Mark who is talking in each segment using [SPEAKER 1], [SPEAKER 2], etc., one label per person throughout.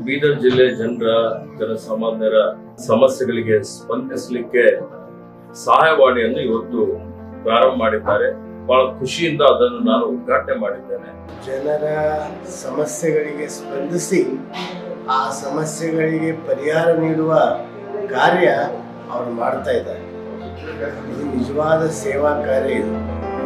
[SPEAKER 1] ಬೀದರ್ ಜಿಲ್ಲೆ ಜನಸಾಮಾನ್ಯರ ಸಮಸ್ಯೆಗಳಿಗೆ ಸ್ಪಂದಿಸಲಿಕ್ಕೆ ಸಹಾಯವಾಣಿಯನ್ನು ಇವತ್ತು ಪ್ರಾರಂಭ ಮಾಡಿದ್ದಾರೆ. ಬಹಳ ಖುಷಿಯಿಂದ ಅದನ್ನು ನಾನು ಉದ್ಘಾಟನೆ ಮಾಡಿದ್ದೇನೆ.
[SPEAKER 2] ಜನರ ಸಮಸ್ಯೆಗಳಿಗೆ ಸ್ಪಂದಿಸಿ ಆ ಸಮಸ್ಯೆಗಳಿಗೆ ಪರಿಹಾರ ನೀಡುವ ಕಾರ್ಯ ಅವರು ಮಾಡ್ತಾ ಇದ್ದಾರೆ. ಇದು ನಿಜವಾದ ಸೇವಾ ಕಾರ್ಯ. ಇದು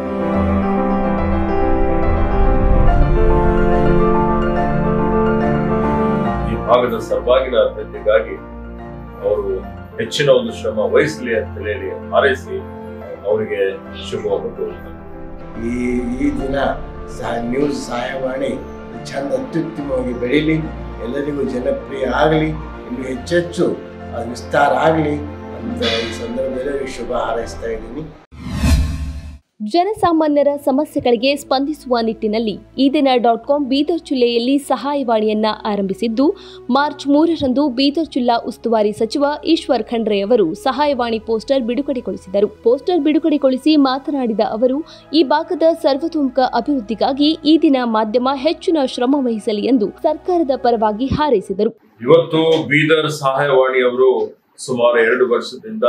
[SPEAKER 1] ಭಾಗದ ಸರ್ವಾಗಿನ ಅಭಿವೃದ್ಧಿಗಾಗಿ ಅವರು ಹೆಚ್ಚಿನ ಒಂದು ಶ್ರಮ ವಹಿಸಲಿ ಅಂತ ಹೇಳಿ ಹಾರೈಸಿ ಅವರಿಗೆ ಶುಭವನ್ನು ಕೋರುತ್ತೇನೆ.
[SPEAKER 2] ಈ ದಿನ ನ್ಯೂಸ್ ಸಹಾಯವಾಣಿ ಚಂದ ಅತ್ಯುತ್ತಮವಾಗಿ ಬೆಳೀಲಿ, ಎಲ್ಲರಿಗೂ ಜನಪ್ರಿಯ ಆಗಲಿ, ಇನ್ನು ಹೆಚ್ಚೆಚ್ಚು ಅದು ವಿಸ್ತಾರ ಆಗಲಿ ಅಂತ ಈ ಸಂದರ್ಭದಲ್ಲಿ ಶುಭ ಹಾರೈಸ್ತಾ ಇದ್ದೀನಿ.
[SPEAKER 3] ಜನಸಾಮಾನ್ಯರ ಸಮಸ್ಯೆಗಳಿಗೆ ಸ್ಪಂದಿಸುವ ನಿಟ್ಟಿನಲ್ಲಿ ಈ ದಿನ .com ಬೀದರ್ ಜಿಲ್ಲೆಯಲ್ಲಿ ಸಹಾಯವಾಣಿಯನ್ನ ಆರಂಭಿಸಿದ್ದು, ಮಾರ್ಚ್ 3ರಂದು ಬೀದರ್ ಜಿಲ್ಲಾ ಉಸ್ತುವಾರಿ ಸಚಿವ ಈಶ್ವರ್ ಖಂಡ್ರೆ ಅವರು ಸಹಾಯವಾಣಿ ಪೋಸ್ಟರ್ ಬಿಡುಗಡೆಗೊಳಿಸಿದರು. ಪೋಸ್ಟರ್ ಬಿಡುಗಡೆಗೊಳಿಸಿ ಮಾತನಾಡಿದ ಅವರು, ಈ ಭಾಗದ ಸರ್ವತೋಮುಖ ಅಭಿವೃದ್ಧಿಗಾಗಿ ಈ ದಿನ ಮಾಧ್ಯಮ ಹೆಚ್ಚಿನ ಶ್ರಮ ವಹಿಸಲಿ ಎಂದು ಸರ್ಕಾರದ ಪರವಾಗಿ ಹಾರೈಸಿದರು.
[SPEAKER 1] ಇವತ್ತು ಬೀದರ್ ಸಹಾಯವಾಣಿಯವರು ಸುಮಾರು 2 ವರ್ಷದಿಂದ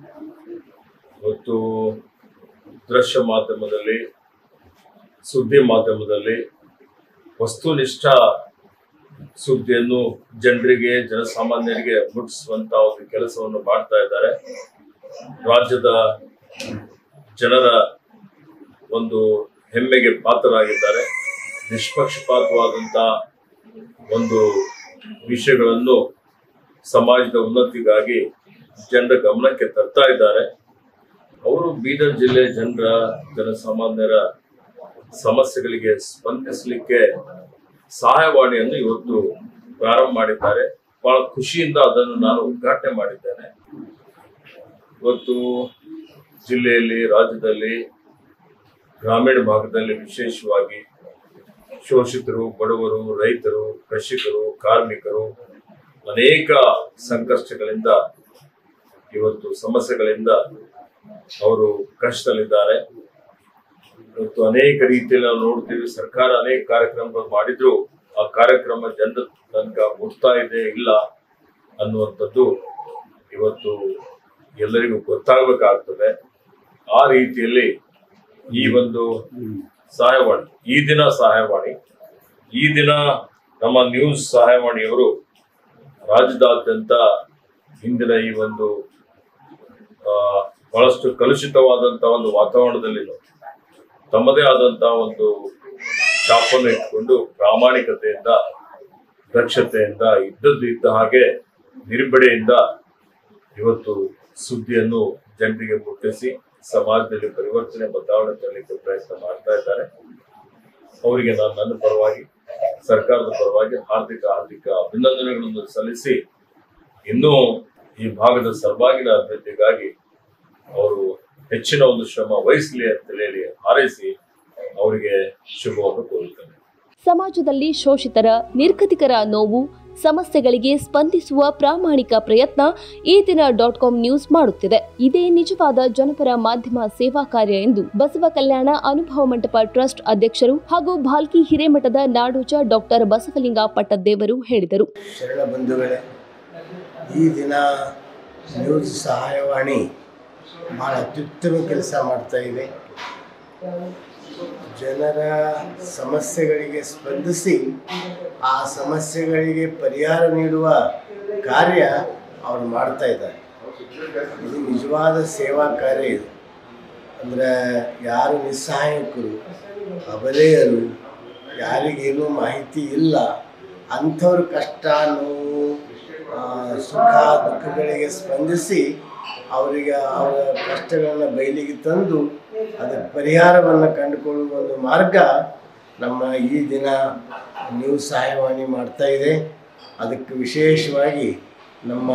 [SPEAKER 1] ಇವತ್ತು ದೃಶ್ಯ ಮಾಧ್ಯಮದಲ್ಲಿ, ಸುದ್ದಿ ಮಾಧ್ಯಮದಲ್ಲಿ ವಸ್ತುನಿಷ್ಠ ಸುದ್ದಿಯನ್ನು ಜನರಿಗೆ, ಜನಸಾಮಾನ್ಯರಿಗೆ ಮುಟ್ಟಿಸುವಂತ ಒಂದು ಕೆಲಸವನ್ನು ಮಾಡ್ತಾ ಇದ್ದಾರೆ. ರಾಜ್ಯದ ಜನರ ಒಂದು ಹೆಮ್ಮೆಗೆ ಪಾತ್ರರಾಗಿದ್ದಾರೆ. ನಿಷ್ಪಕ್ಷಪಾತವಾದಂತ ಒಂದು ವಿಷಯಗಳನ್ನು ಸಮಾಜದ ಉನ್ನತಿಗಾಗಿ ಜನರ ಗಮನಕ್ಕೆ ತರ್ತಾ ಇದ್ದಾರೆ. ಅವರು ಬೀದರ್ ಜಿಲ್ಲೆ ಜನಸಾಮಾನ್ಯರ ಸಮಸ್ಯೆಗಳಿಗೆ ಸ್ಪಂದಿಸಲಿಕ್ಕೆ ಸಹಾಯವಾಣಿಯನ್ನು ಇವತ್ತು ಪ್ರಾರಂಭ ಮಾಡಿದ್ದಾರೆ. ಬಹಳ ಖುಷಿಯಿಂದ ಅದನ್ನು ನಾನು ಉದ್ಘಾಟನೆ ಮಾಡಿದ್ದೇನೆ. ಇವತ್ತು ಜಿಲ್ಲೆಯಲ್ಲಿ, ರಾಜ್ಯದಲ್ಲಿ, ಗ್ರಾಮೀಣ ಭಾಗದಲ್ಲಿ ವಿಶೇಷವಾಗಿ ಶೋಷಿತರು, ಬಡವರು, ರೈತರು, ಕೃಷಿಕರು, ಕಾರ್ಮಿಕರು ಅನೇಕ ಸಂಕಷ್ಟಗಳಿಂದ, ಇವತ್ತು ಸಮಸ್ಯೆಗಳಿಂದ ಅವರು ಕಷ್ಟದಲ್ಲಿದ್ದಾರೆ. ಇವತ್ತು ಅನೇಕ ರೀತಿಯಲ್ಲಿ ನಾವು ನೋಡ್ತೀವಿ, ಸರ್ಕಾರ ಅನೇಕ ಕಾರ್ಯಕ್ರಮಗಳು ಮಾಡಿದ್ರು ಆ ಕಾರ್ಯಕ್ರಮ ಜನರ ತನಕ ಮುಟ್ತಾ ಇದೆ ಇಲ್ಲ ಅನ್ನುವಂಥದ್ದು ಇವತ್ತು ಎಲ್ಲರಿಗೂ ಗೊತ್ತಾಗಬೇಕಾಗ್ತದೆ. ಆ ರೀತಿಯಲ್ಲಿ ಈ ಒಂದು ಸಹಾಯವಾಣಿ, ಈ ದಿನ ನಮ್ಮ ನ್ಯೂಸ್ ಸಹಾಯವಾಣಿಯವರು ರಾಜ್ಯದಾದ್ಯಂತ ಇಂದಿನ ಈ ಒಂದು ಬಹಳಷ್ಟು ಕಲುಷಿತವಾದಂತಹ ಒಂದು ವಾತಾವರಣದಲ್ಲಿ ತಮ್ಮದೇ ಆದಂತಹ ಒಂದು ಛಾಪನ್ನು ಇಟ್ಕೊಂಡು ಪ್ರಾಮಾಣಿಕತೆಯಿಂದ, ದಕ್ಷತೆಯಿಂದ, ಇದ್ದ ಹಾಗೆ ನಿರ್ಬಡೆಯಿಂದ ಇವತ್ತು ಸುದ್ದಿಯನ್ನು ಜನರಿಗೆ ಮುಟ್ಟಿಸಿ ಸಮಾಜದಲ್ಲಿ ಪರಿವರ್ತನೆ, ಬದಲಾವಣೆ ತರಲಿಕ್ಕೆ ಪ್ರಯತ್ನ ಮಾಡ್ತಾ ಇದ್ದಾರೆ. ಅವರಿಗೆ ನಾನು ನನ್ನ ಪರವಾಗಿ, ಸರ್ಕಾರದ ಪರವಾಗಿ ಹಾರ್ದಿಕ ಅಭಿನಂದನೆಗಳನ್ನು ಸಲ್ಲಿಸಿ, ಇನ್ನೂ ಈ ಭಾಗದ ಸರ್ವಾಗಿನ ಅಭಿವೃದ್ಧಿಗಾಗಿ ಅವರು ಹೆಚ್ಚಿನ ಒಂದು ಶ್ರಮ ವಹಿಸಲಿ ಅಂತ ಹೇಳಿ ಹಾರೈಸಿ ಅವರಿಗೆ ಶುಭವನ್ನು ಕೋರುತ್ತೇನೆ.
[SPEAKER 3] ಸಮಾಜದಲ್ಲಿ ಶೋಷಿತರ, ನಿರ್ಗತಿಕರ ನೋವು, ಸಮಸ್ಯೆಗಳಿಗೆ ಸ್ಪಂದಿಸುವ ಪ್ರಾಮಾಣಿಕ ಪ್ರಯತ್ನ ಈ ದಿನ .com ನ್ಯೂಸ್ ಮಾಡುತ್ತಿದೆ. ಇದೇ ನಿಜವಾದ ಜನಪರ ಮಾಧ್ಯಮ ಸೇವಾ ಕಾರ್ಯ ಎಂದು ಬಸವ ಕಲ್ಯಾಣ ಅನುಭವ ಮಂಟಪ ಟ್ರಸ್ಟ್ ಅಧ್ಯಕ್ಷರು ಹಾಗೂ ಭಾಲ್ಕಿ ಹಿರೇಮಠದ ನಾಡೋಜ ಡಾಕ್ಟರ್ ಬಸವಲಿಂಗ ಪಟ್ಟದ್ದೇವರು ಹೇಳಿದರು.
[SPEAKER 2] ಶರಣ ಬಂಧುಗಳೇ, ಈ ದಿನ ನ್ಯೂಸ್ ಸಹಾಯವಾಣಿ ಬಹಳ ಅತ್ಯುತ್ತಮ ಕೆಲಸ ಮಾಡ್ತಾ ಇದೆ. ಜನರ ಸಮಸ್ಯೆಗಳಿಗೆ ಸ್ಪಂದಿಸಿ ಆ ಸಮಸ್ಯೆಗಳಿಗೆ ಪರಿಹಾರ ನೀಡುವ ಕಾರ್ಯ ಅವರು ಮಾಡ್ತಾ ಇದ್ದಾರೆ. ಇದು ನಿಜವಾದ ಸೇವಾ ಕಾರ್ಯ. ಇದು ಅಂದರೆ ಯಾರು ನಿಸ್ಸಹಾಯಕರು, ಅಬಲೆಯರು, ಯಾರಿಗೇನೂ ಮಾಹಿತಿ ಇಲ್ಲ ಅಂಥವ್ರ ಕಷ್ಟ, ನೋವು, ಸುಖ ದುಃಖಗಳಿಗೆ ಸ್ಪಂದಿಸಿ ಅವರಿಗೆ ಅವರ ಕಷ್ಟಗಳನ್ನು ಬಯಲಿಗೆ ತಂದು ಅದಕ್ಕೆ ಪರಿಹಾರವನ್ನು ಕಂಡುಕೊಳ್ಳುವ ಒಂದು ಮಾರ್ಗ ನಮ್ಮ ಈ ದಿನ ನ್ಯೂಸ್ ಸಹಾಯವಾಣಿ ಮಾಡ್ತಾ ಇದೆ. ಅದಕ್ಕೆ ವಿಶೇಷವಾಗಿ ನಮ್ಮ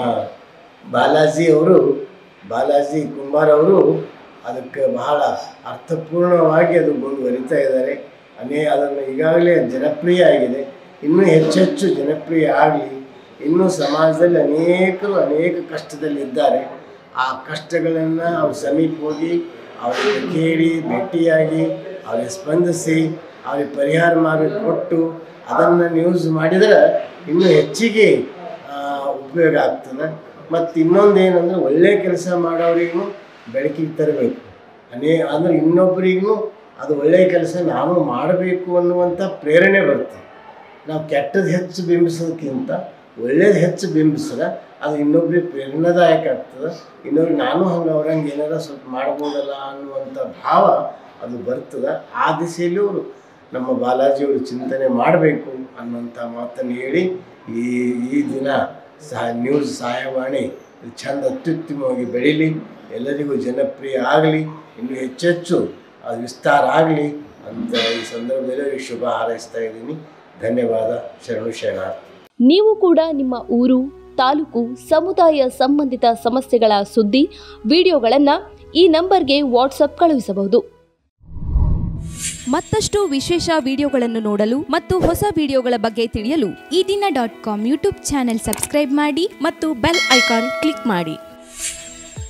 [SPEAKER 2] ಬಾಲಾಜಿ ಕುಂಬಾರ್ ಅವರು ಅದಕ್ಕೆ ಬಹಳ ಅರ್ಥಪೂರ್ಣವಾಗಿ ಅದು ಮುಂದುವರಿತಾ ಇದ್ದಾರೆ. ಅದನ್ನು ಈಗಾಗಲೇ ಜನಪ್ರಿಯ ಆಗಿದೆ. ಇನ್ನೂ ಹೆಚ್ಚೆಚ್ಚು ಜನಪ್ರಿಯ ಆಗಲಿ. ಇನ್ನೂ ಸಮಾಜದಲ್ಲಿ ಅನೇಕ ಕಷ್ಟದಲ್ಲಿದ್ದಾರೆ. ಆ ಕಷ್ಟಗಳನ್ನು ಅವ್ರ ಸಮೀಪ ಹೋಗಿ ಅವರಿಗೆ ಕೇಳಿ, ಭೇಟಿಯಾಗಿ, ಅವ್ರಿಗೆ ಸ್ಪಂದಿಸಿ, ಅವ್ರಿಗೆ ಪರಿಹಾರ ಮಾಡಿ ಕೊಟ್ಟು ಅದನ್ನು ನ್ಯೂಸ್ ಮಾಡಿದರೆ ಇನ್ನೂ ಹೆಚ್ಚಿಗೆ ಉಪಯೋಗ ಆಗ್ತದೆ. ಮತ್ತು ಇನ್ನೊಂದು ಏನಂದರೆ ಒಳ್ಳೆಯ ಕೆಲಸ ಮಾಡೋರಿಗೂ ಬೆಳಕಿಗೆ ತರಬೇಕು. ಅಂದರೆ ಇನ್ನೊಬ್ಬರಿಗೂ ಅದು ಒಳ್ಳೆಯ ಕೆಲಸ ನಾನು ಮಾಡಬೇಕು ಅನ್ನುವಂಥ ಪ್ರೇರಣೆ ಬರ್ತದೆ. ನಾವು ಕೆಟ್ಟದ್ದು ಹೆಚ್ಚು ಬಿಂಬಿಸೋದಕ್ಕಿಂತ ಒಳ್ಳೇದು ಹೆಚ್ಚು ಬಿಂಬಿಸಿದ್ರೆ ಅದು ಇನ್ನೊಬ್ರಿಗೆ ಪ್ರೇರಣಾದಾಯಕ ಆಗ್ತದೆ. ಇನ್ನೊಬ್ರಿಗೆ ನಾನು ಅವ್ರಂಗೆ ಏನಾರ ಸ್ವಲ್ಪ ಮಾಡ್ಬೋದಲ್ಲ ಅನ್ನುವಂಥ ಭಾವ ಅದು ಬರ್ತದೆ. ಆ ದಿಸೆಯಲ್ಲಿ ಅವರು ನಮ್ಮ ಬಾಲಾಜಿಯವರು ಚಿಂತನೆ ಮಾಡಬೇಕು ಅನ್ನೋಂಥ ಮಾತನ್ನು ಹೇಳಿ ಈ ದಿನ ನ್ಯೂಸ್ ಸಹಾಯವಾಣಿ ಚಂದ ಅತ್ಯುತ್ತಮವಾಗಿ ಬೆಳೀಲಿ, ಎಲ್ಲರಿಗೂ ಜನಪ್ರಿಯ ಆಗಲಿ, ಇನ್ನೂ ಹೆಚ್ಚೆಚ್ಚು ಅದು ವಿಸ್ತಾರ ಆಗಲಿ ಅಂತ ಈ ಸಂದರ್ಭದಲ್ಲಿ ಶುಭ ಹಾರೈಸ್ತಾ ಇದ್ದೀನಿ. ಧನ್ಯವಾದ. ಶರಣು ಶರಣಾರ್ಥಿ.
[SPEAKER 3] ನೀವು ಕೂಡ ನಿಮ್ಮ ಊರು, ತಾಲೂಕು, ಸಮುದಾಯ ಸಂಬಂಧಿತ ಸಮಸ್ಯೆಗಳ ಸುದ್ದಿ ವಿಡಿಯೋಗಳನ್ನು ಈ ನಂಬರ್ಗೆ ವಾಟ್ಸಪ್ ಕಳುಹಿಸಬಹುದು.
[SPEAKER 4] ಮತ್ತಷ್ಟು ವಿಶೇಷ ವಿಡಿಯೋಗಳನ್ನು ನೋಡಲು ಮತ್ತು ಹೊಸ ವಿಡಿಯೋಗಳ ಬಗ್ಗೆ ತಿಳಿಯಲು
[SPEAKER 5] ಈ ದಿನ .com ಯೂಟ್ಯೂಬ್ ಚಾನೆಲ್ ಸಬ್ಸ್ಕ್ರೈಬ್ ಮಾಡಿ ಮತ್ತು ಬೆಲ್ ಐಕಾನ್ ಕ್ಲಿಕ್ ಮಾಡಿ.